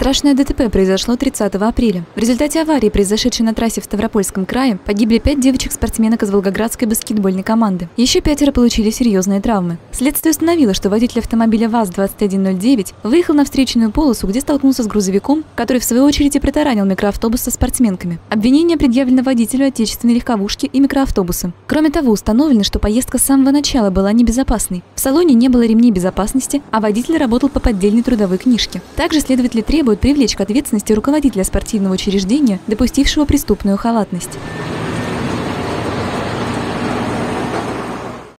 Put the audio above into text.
Страшное ДТП произошло 30 апреля. В результате аварии, произошедшей на трассе в Ставропольском крае, погибли 5 девочек-спортсменок из Волгоградской баскетбольной команды. Еще 5 получили серьезные травмы. Следствие установило, что водитель автомобиля ВАЗ-2109 выехал на встречную полосу, где столкнулся с грузовиком, который в свою очередь и протаранил микроавтобус со спортсменками. Обвинение предъявлено водителю отечественной легковушки и микроавтобуса. Кроме того, установлено, что поездка с самого начала была небезопасной. В салоне не было ремней безопасности, а водитель работал по поддельной трудовой книжке. Также следователи требуют привлечь к ответственности руководителя спортивного учреждения, допустившего преступную халатность.